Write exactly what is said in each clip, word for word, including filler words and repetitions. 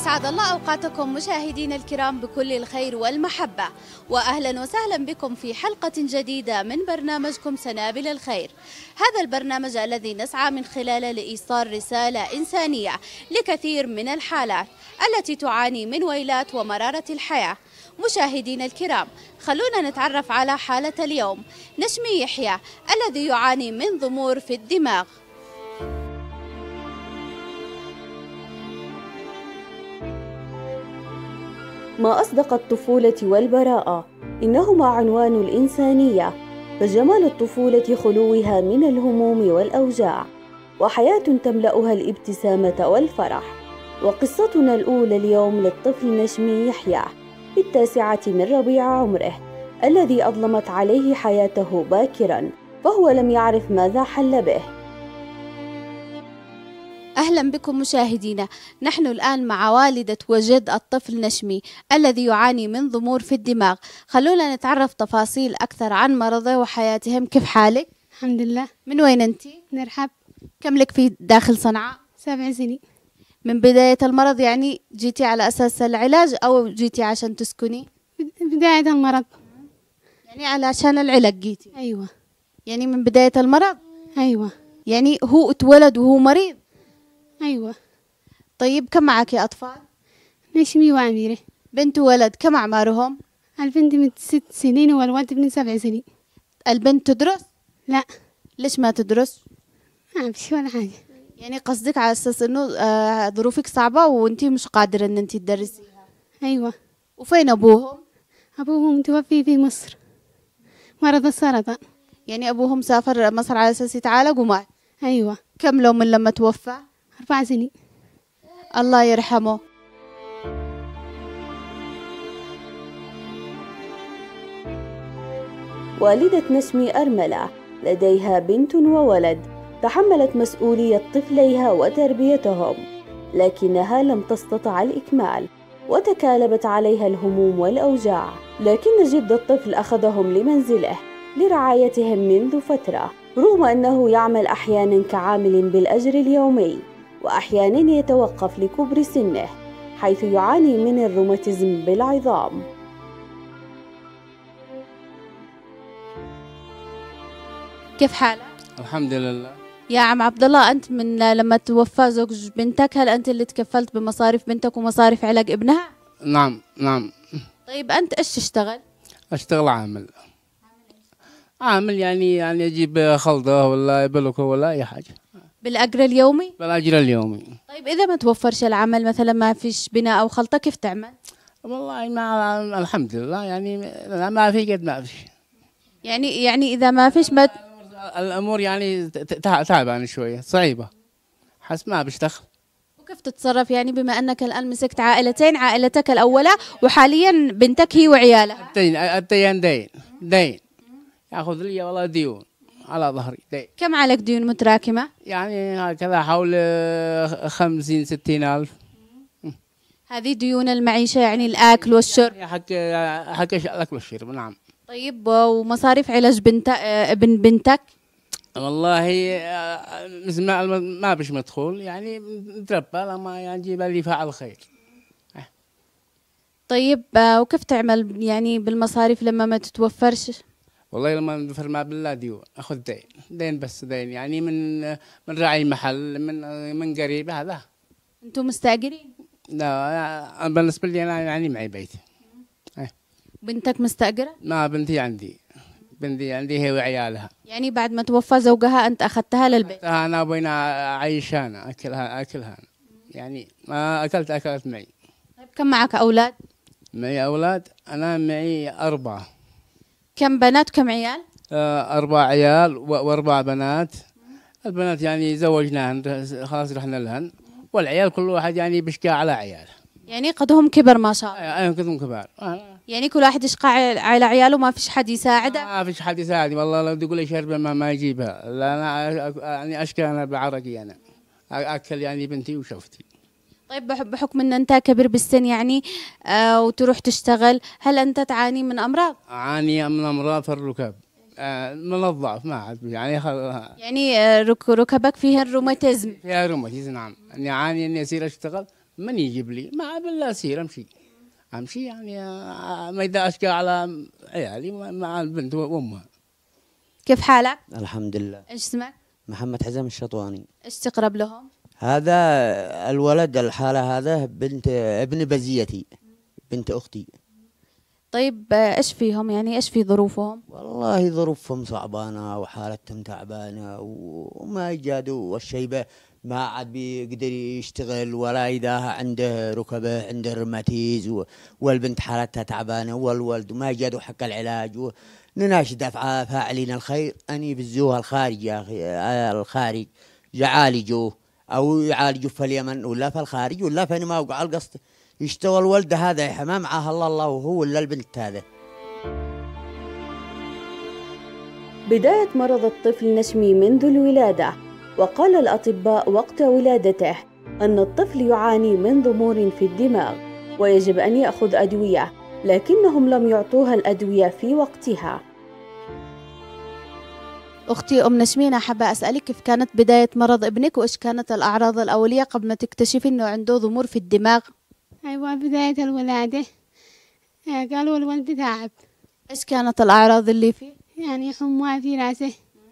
أسعد الله أوقاتكم مشاهدينا الكرام بكل الخير والمحبة، وأهلا وسهلا بكم في حلقة جديدة من برنامجكم سنابل الخير. هذا البرنامج الذي نسعى من خلاله لإيصال رسالة إنسانية لكثير من الحالات التي تعاني من ويلات ومرارة الحياة. مشاهدينا الكرام، خلونا نتعرف على حالة اليوم، نشمي يحيى الذي يعاني من ضمور في الدماغ. ما أصدق الطفولة والبراءة، إنهما عنوان الإنسانية، فجمال الطفولة خلوها من الهموم والأوجاع، وحياة تملأها الابتسامة والفرح. وقصتنا الأولى اليوم للطفل نشمي يحيى في التاسعة من ربيع عمره، الذي أظلمت عليه حياته باكراً، فهو لم يعرف ماذا حل به. أهلا بكم مشاهدينا، نحن الآن مع والدة وجد الطفل نشمي الذي يعاني من ضمور في الدماغ. خلونا نتعرف تفاصيل أكثر عن مرضه وحياتهم. كيف حالك؟ الحمد لله. من وين أنتي؟ نرحب. كم لك في داخل صنعاء؟ سبع سنين. من بداية المرض يعني جيتي على أساس العلاج أو جيتي عشان تسكني؟ بداية المرض. يعني علشان العلاج جيتي؟ أيوة. يعني من بداية المرض؟ أيوة. يعني هو اتولد وهو مريض؟ أيوة. طيب كم معك يا أطفال؟ نشمي وأميرة. بنت وولد، كم أعمارهم؟ البنت من ست سنين والولد من سبع سنين. البنت تدرس؟ لا. ليش ما تدرس؟ ما بشي ولا حاجة. يعني قصدك على أساس إنه آه ظروفك صعبة وأنتي مش قادرة إن أنتي تدرسيها؟ أيوة. وفين أبوهم؟ أبوهم متوفي في مصر، مرض السرطان. يعني أبوهم سافر مصر على أساس يتعالج ومات؟ أيوة. كم لو من لما توفى؟ أربع سنين. الله يرحمه. والدة نشمي أرملة لديها بنت وولد، تحملت مسؤولية طفليها وتربيتهم، لكنها لم تستطع الإكمال وتكالبت عليها الهموم والأوجاع. لكن جد الطفل أخذهم لمنزله لرعايتهم منذ فترة، رغم أنه يعمل أحيانا كعامل بالأجر اليومي، وأحيانا يتوقف لكبر سنه، حيث يعاني من الروماتيزم بالعظام. كيف حالك؟ الحمد لله. يا عم عبد الله، أنت من لما توفى زوج بنتك هل أنت اللي تكفلت بمصاريف بنتك ومصاريف علاج ابنها؟ نعم نعم. طيب أنت إيش تشتغل؟ أشتغل عامل عامل يعني يعني أجيب خلطة ولا بلوكة ولا أي حاجة بالأجر اليومي؟ بالأجر اليومي. طيب إذا ما توفرش العمل، مثلا ما فيش بناء أو خلطة، كيف تعمل؟ والله ما الحمد لله يعني ما في قد ما في. يعني يعني إذا ما فيش ما الأمور يعني تعبانة شوية، صعيبة، حس ما بشتغل. وكيف تتصرف يعني بما أنك الآن مسكت عائلتين، عائلتك الأولى وحاليا بنتك هي وعيالها؟ الدين الدين دين دين ياخذ لي والله ديون على ظهري دين. كم عليك ديون متراكمة؟ يعني هكذا حول خمسين ستين ألف. هذه ديون المعيشة يعني الأكل والشرب؟ حق حق الأكل والشرب. نعم. طيب ومصاريف علاج بنت ابن بنتك؟ والله ما ما بش مدخول يعني نتربى لما يعني نجيب اللي فعل خير. طيب وكيف تعمل يعني بالمصاريف لما ما تتوفرش؟ والله لما ندفر ما بالله ديون، اخذ دين دين بس دين يعني من من راعي محل من من قريب. هذا انتم مستأجرين؟ لا بالنسبه لي انا يعني معي بيتي. بنتك مستأجرة؟ ما بنتي عندي، بنتي عندي هي وعيالها. يعني بعد ما توفى زوجها أنت أخذتها للبيت؟ أنا وبين أعيش أنا أكلها أكلها يعني ما أكلت أكلت معي. طيب كم معك أولاد؟ معي أولاد، أنا معي أربعة. كم بنات وكم عيال؟ آه أربع عيال وأربع بنات. البنات يعني زوجناهن خلاص رحنا لهن، والعيال كل واحد يعني بيشقى على عياله. يعني قدهم كبر ما شاء الله. أيوة قدهم كبار. آه. يعني كل واحد يشقى على عياله، ما فيش حد يساعده؟ ما فيش حد يساعدني والله. لو تقول لي شربة ما ما يجيبها. لا أنا يعني أشكى أنا بعرقي، أنا أكل يعني بنتي وشوفتي. طيب بحكم أن أنت كبير بالسن يعني آه وتروح تشتغل، هل أنت تعاني من أمراض؟ أعاني من أمراض في الركب، آه من الضعف ما عاد يعني خل... يعني آه رك ركبك فيها الروماتيزم؟ فيها روماتيزم. نعم. اني اعاني اني اصير اشتغل من يجيب لي؟ ما بالله أسير أمشي أمشي يعني آه، ما إذا أشكى على عيالي مع البنت وأمها. كيف حالك؟ الحمد لله. ايش اسمك؟ محمد حزام الشطواني. ايش تقرب لهم؟ هذا الولد الحالة هذا بنت ابن بزيتي، بنت أختي. طيب آه، ايش فيهم يعني ايش في ظروفهم؟ والله ظروفهم صعبانة وحالتهم تعبانة وما يجادوا، والشيبة ما عاد بيقدر يشتغل ولا إذا عنده ركبه عنده روماتيز، والبنت حالتها تعبانة والولد ما يجادوا حق العلاج. ونناشد أفعى فاعلين الخير أن يبزوها الخارج يا أخي، الخارج يعالجوه أو يعالجوا في اليمن ولا في الخارج ولا في ما وقع القصد يشتغل ولده هذا يا حمام معاه الله الله وهو ولا البنت هذا. بداية مرض الطفل نشمي منذ الولادة، وقال الأطباء وقت ولادته أن الطفل يعاني من ضمور في الدماغ ويجب أن يأخذ أدوية، لكنهم لم يعطوها الأدوية في وقتها. أختي أم نشمينة، حابة أسألك كيف كانت بداية مرض ابنك وإيش كانت الأعراض الأولية قبل ما تكتشفي إنه عنده ضمور في الدماغ؟ أيوة بداية الولادة آه، قالوا الولد تعب، إيش كانت الأعراض اللي فيه؟ يعني حمى في راسه،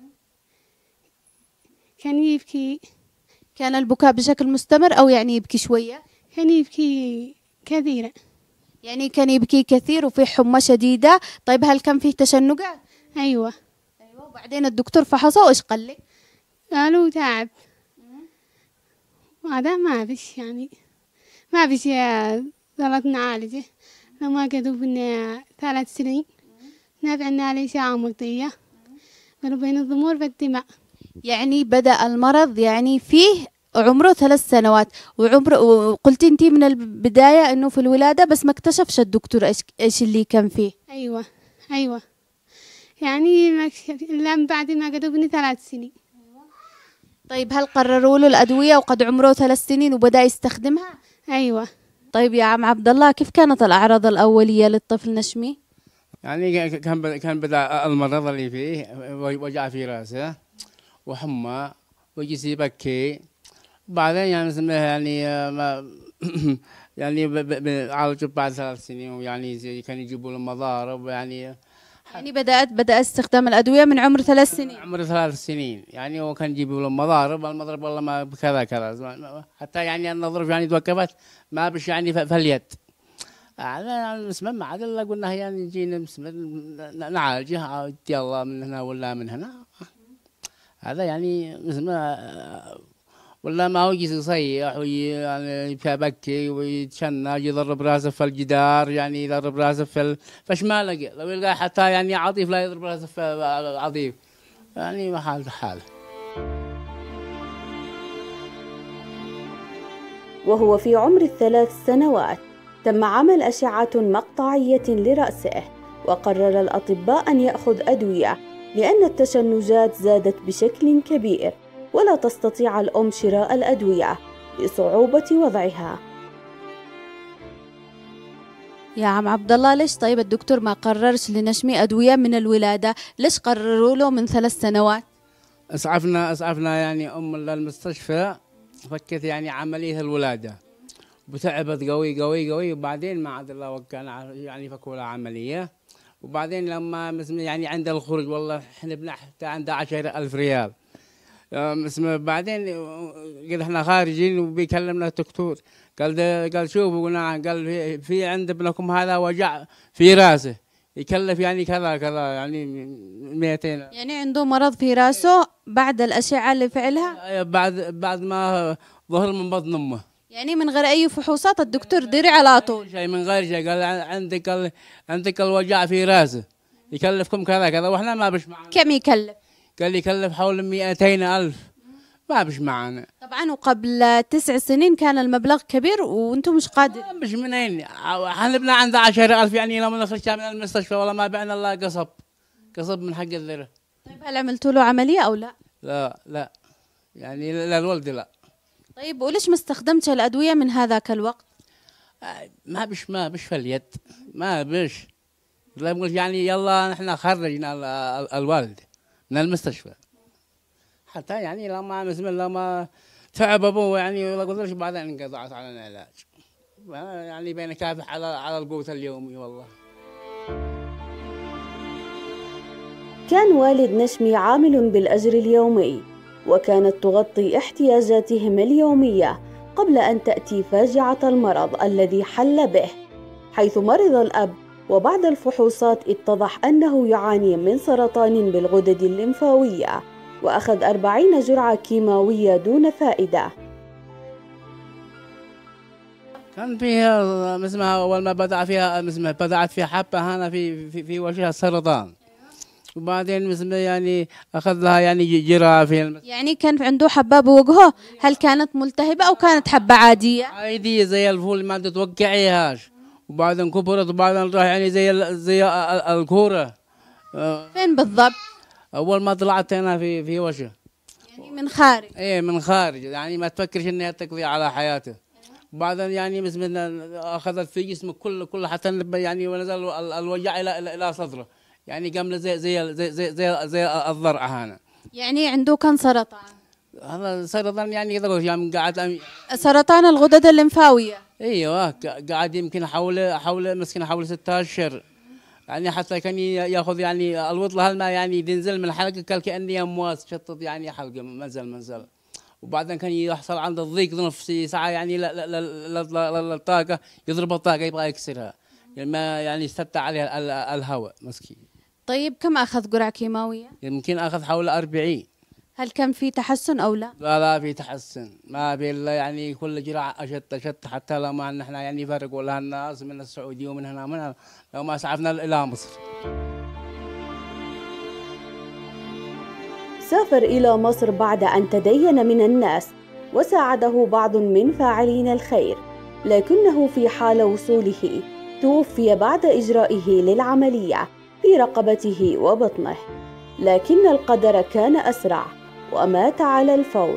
كان يبكي كان البكاء بشكل مستمر أو يعني يبكي شوية؟ كان يبكي كثيرا. يعني كان يبكي كثير وفي حمى شديدة. طيب هل كان فيه تشنجات؟ أيوة. أيوة. وبعدين الدكتور فحصه وإيش قال لك؟ قالوا تعب، وهذا ما فيش يعني ما فيش ظلت نعالجه لما قدوا بنا ثلاث سنين نافعنا عليه إشعة مغطية قالوا بين الضمور في الدماغ. يعني بدأ المرض يعني فيه عمره ثلاث سنوات وعمره، وقلتي انتي من البداية انه في الولادة بس ما اكتشفش الدكتور ايش ايش اللي كان فيه. أيوة أيوة يعني ما اكتشف إلا من بعد ما قدوا بني ثلاث سنين. طيب هل قرروا له الأدوية وقد عمره ثلاث سنين وبدأ يستخدمها؟ أيوة. طيب يا عم عبد الله، كيف كانت الأعراض الأولية للطفل نشمي؟ يعني كان كان بدأ المرض اللي فيه وجع في راسه وحمى ويجي يبكي. بعدين يعني اسمه يعني ما يعني عالجوا بعد ثلاث سنين، ويعني كان يجيبوا له مضارب يعني. يعني بدأت بدأ استخدام الأدوية من عمر ثلاث سنين. عمر ثلاث سنين يعني، هو كان يجيبوا له مضارب، المضرب والله ما كذا كذا حتى يعني النظرف يعني توقفت ما بش يعني في اليد. أنا اسمه ما عاد إلا قلنا يعني نجينا نعالجه يلا من هنا ولا من هنا. هذا يعني اسمه ولا ما هو يجي يصيح ويعني يبكي ويتشنج يضرب راسه في الجدار، يعني يضرب راسه في ال... فش ما لقى لو يلقى حتى يعني عطيف لا يضرب راسه في عطيف، يعني حال حاله. وهو في عمر الثلاث سنوات تم عمل أشعة مقطعية لرأسه، وقرر الأطباء أن يأخذ أدوية لأن التشنجات زادت بشكل كبير ولا تستطيع الأم شراء الأدوية لصعوبة وضعها. يا عم عبد الله، ليش طيب الدكتور ما قررش لنشمي أدوية من الولادة؟ ليش قرروا له من ثلاث سنوات؟ اسعفنا اسعفنا يعني ام للمستشفى، فكت يعني عمليه الولاده وتعبت قوي قوي قوي، وبعدين ما عاد الله وكان يعني فكوا لها عمليه. وبعدين لما يعني عند الخروج والله احنا بنحتاج عند عشرة ألف ريال. اسمه بعدين قد احنا خارجين وبيكلمنا الدكتور قال قال شوفوا قلنا قال في, في عند ابنكم هذا وجع في راسه يكلف يعني كذا كذا يعني مئتين. يعني عنده مرض في راسه بعد الأشعة اللي فعلها؟ بعد بعد ما ظهر من بطن امه، يعني من غير أي فحوصات الدكتور دري على طول شيء من غير شيء. قال عندك قال عندك الوجع في راسه يكلفكم كذا كذا، واحنا ما بش معنا. كم يكلف؟ قال يكلف حول مئتين ألف، ما بش معنا طبعا. وقبل تسع سنين كان المبلغ كبير وانتم مش قادرين. مش منين احنا بنا عند عشرة ألف، يعني لما نخرج من المستشفى والله ما بعنا الا قصب قصب من حق الذره. طيب هل عملتوا له عمليه او لا؟ لا لا يعني للولد لا. طيب وليش ما استخدمتش الادويه من هذاك الوقت؟ ما بش ما بش في اليد ما بش. لا بقول يعني يلا نحن خرجنا الوالد من المستشفى، حتى يعني لما بسم الله ما تعب ابوه يعني ولا قدرش، بعدين انقطعت عن العلاج. يعني بين كافح على على القوت اليومي والله. كان والد نشمي عامل بالأجر اليومي، وكانت تغطي احتياجاتهم اليومية قبل أن تأتي فاجعة المرض الذي حل به، حيث مرض الأب، وبعد الفحوصات اتضح أنه يعاني من سرطان بالغدد الليمفاوية، وأخذ أربعين جرعة كيماوية دون فائدة. كان فيها اسمها أول ما بدأ فيها اسمها بدأت فيها حبة هنا في في, في وجهها السرطان، وبعدين اسمها يعني أخذ لها يعني جرعة في يعني كان عنده حبة بوجهه، هل كانت ملتهبة أو كانت حبة عادية؟ عادية زي الفول ما تتوقعيهاش، وبعدين كبرت وبعدين راح يعني زي زي الكورة. فين بالضبط؟ أول ما طلعت هنا في في وجه. يعني من خارج. إيه من خارج، يعني ما تفكرش إنها تقضي على حياته. وبعدين يعني مثل أخذت في جسمه كله كله حتى يعني ونزل الوجع إلى إلى صدره، يعني قام زي زي زي زي زي, زي الضرع هنا. يعني عنده كان سرطان. هذا سرطان يعني كذا يعني قاعد سرطان الغدد الليمفاوية. ايوه قاعد يمكن حول حول مسكين حول ستة اشهر، يعني حتى كان ياخذ يعني الوطله هالما يعني ينزل من الحلقه كاني امواس شطط يعني حلقه منزل منزل، وبعدين كان يحصل عنده ضيق نفسي ساعه يعني الطاقه يضرب الطاقه يبغى يكسرها، يعني ما يعني يستمتع عليها الهواء مسكين. طيب كم اخذ جرعه كيماويه؟ يمكن اخذ حول أربعين. هل كان في تحسن او لا؟ لا لا في تحسن، ما في الا يعني كل جرعه اشد اشد، حتى لو ما نحن يعني فرقوا لها الناس من السعوديه ومن هنا ومن هنا لو ما اسعفنا الى مصر. سافر إلى مصر بعد أن تدين من الناس وساعده بعض من فاعلين الخير، لكنه في حال وصوله توفي بعد إجرائه للعملية في رقبته وبطنه، لكن القدر كان أسرع ومات على الفور.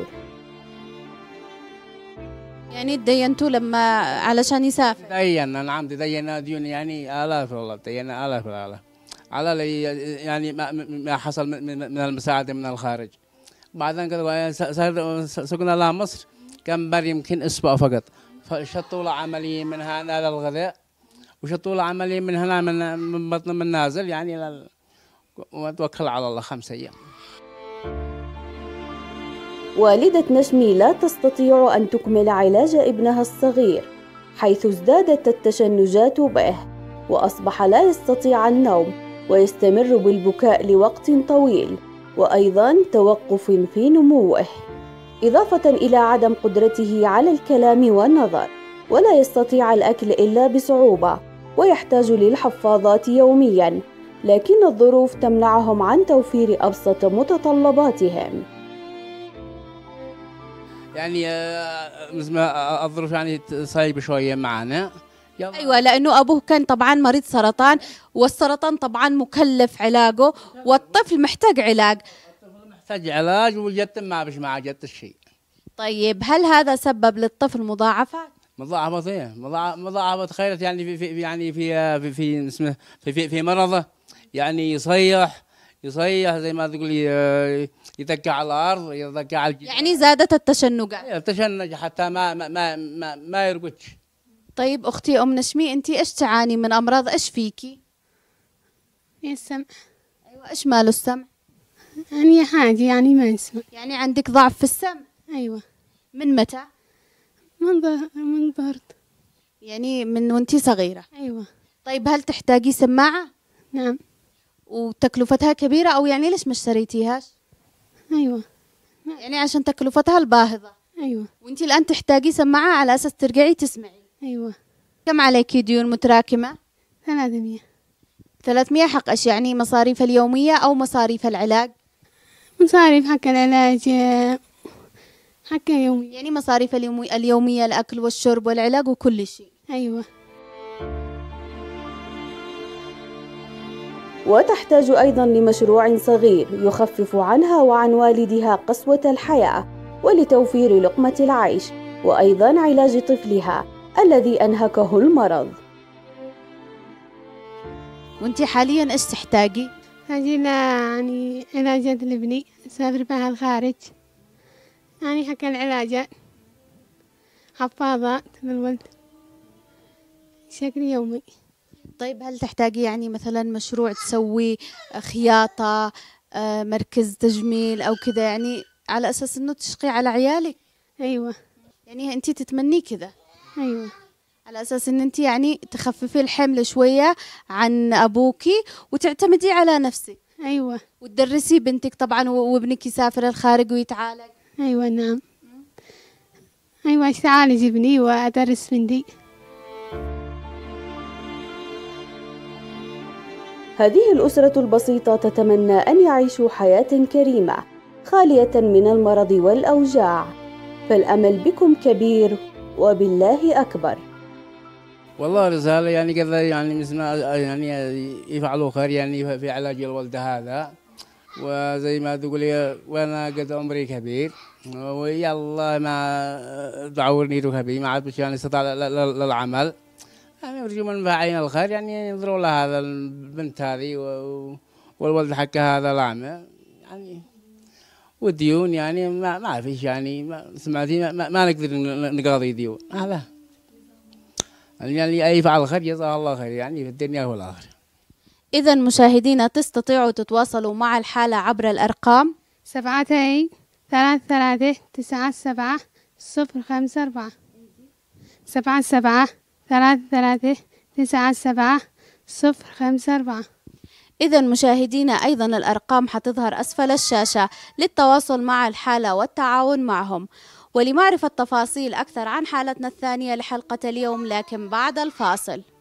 يعني تدينتوا لما علشان يسافر؟ تدينا نعم، تدينا ديون يعني آلاف والله، تدينا آلاف الآلاف على يعني ما, ما حصل من المساعدة من الخارج. بعدين كذا سكنا لها مصر كان بر يمكن أسبوع فقط، فشطوا له عملية من هنا للغذاء وشطوا له عملية من هنا من من بطن من نازل يعني لل... وتوكل على الله خمس أيام. والدة نشمي لا تستطيع أن تكمل علاج ابنها الصغير، حيث ازدادت التشنجات به وأصبح لا يستطيع النوم ويستمر بالبكاء لوقت طويل، وأيضا توقف في نموه، إضافة إلى عدم قدرته على الكلام والنظر، ولا يستطيع الأكل إلا بصعوبة ويحتاج للحفاضات يوميا، لكن الظروف تمنعهم عن توفير أبسط متطلباتهم. يعني الظروف يعني صعبة شوية معنا. أيوة، لأنه أبوه كان طبعا مريض سرطان، والسرطان طبعا مكلف علاجه، والطفل محتاج علاج. الطفل محتاج علاج وجدت ما بش معه جدت الشيء. طيب هل هذا سبب للطفل مضاعفات؟ مضاعفات ايه مضاعفات خيرت يعني في, في يعني في في في اسمه في في, في مرضه، يعني يصيح يصيح زي ما تقول يتكع على الارض يتكع على الجدار. يعني زادت التشنجات. التشنج حتى ما ما ما ما, ما يرقدش. طيب اختي ام نشمي، انت ايش تعاني من امراض؟ ايش فيكي؟ السمع. ايوه، ايش ماله السمع؟ يعني حاجة يعني ما اسمع. يعني عندك ضعف في السمع؟ ايوه. من متى؟ من ظهر من ظهرت. يعني من وانتي صغيرة؟ ايوه. طيب هل تحتاجي سماعة؟ نعم. وتكلفتها كبيرة او يعني ليش ما اشتريتيهاش؟ ايوه. يعني عشان تكلفتها الباهظة. ايوه. وانتي الان تحتاجي سماعة على اساس ترجعي تسمعي. ايوه. كم عليكي ديون متراكمة؟ ثلاثمية. ثلاثمية حق ايش؟ يعني مصاريف اليومية او مصاريف العلاج؟ مصاريف حق العلاج حق يومي. يعني مصاريف اليومي اليومية، الأكل والشرب والعلاج وكل شيء. أيوة. وتحتاج أيضا لمشروع صغير يخفف عنها وعن والدها قسوة الحياة ولتوفير لقمة العيش، وأيضا علاج طفلها الذي أنهكه المرض. وانتي حاليا ايش تحتاجي؟ هاجي يعني علاجات لابني، أسافر بها الخارج يعني حكى العلاجات حفاضات للولد بشكل يومي. طيب هل تحتاجي يعني مثلا مشروع تسوي خياطة، آه، مركز تجميل أو كذا، يعني على أساس إنه تشقي على عيالك؟ أيوة. يعني أنتي تتمني كذا أيوة. على أساس إن أنتي يعني تخففي الحمل شوية عن أبوكي وتعتمدي على نفسك. أيوة. وتدرسي بنتك طبعا وابنك يسافر الخارج ويتعالج. أيوة نعم. أيوة أعالج ابني وأدرس بنتي. هذه الأسرة البسيطة تتمنى أن يعيشوا حياة كريمة خالية من المرض والأوجاع، فالأمل بكم كبير وبالله أكبر. والله رسالة يعني كذا، يعني مثل ما يعني يفعلوا خير يعني في علاج الولد هذا، وزي ما تقولي وانا قد عمري كبير ويلا ما تعورني كبير ما عاد يعني استطاع للعمل، يعني أرجو من فاعلين الخير يعني ينظروا لهذا البنت هذه والولد حقها هذا الأعمى يعني، والديون يعني ما ما فيش يعني ما سمعتي ما, ما, ما نقدر نقاضي ديون هذا يعني أي فعل خير جزاه الله خير يعني في الدنيا والآخرة. إذا مشاهدينا تستطيعوا تتواصلوا مع الحالة عبر الأرقام سبعة أي ثلاثة ثلاثة تسعة سبعة صفر خمسة أربعة سبعة سبعة ثلاثة ثلاثة تسعة سبعة صفر خمسة أربعة. إذا مشاهدينا أيضا الأرقام حتظهر أسفل الشاشة للتواصل مع الحالة والتعاون معهم، ولمعرفة تفاصيل أكثر عن حالتنا الثانية لحلقة اليوم لكن بعد الفاصل.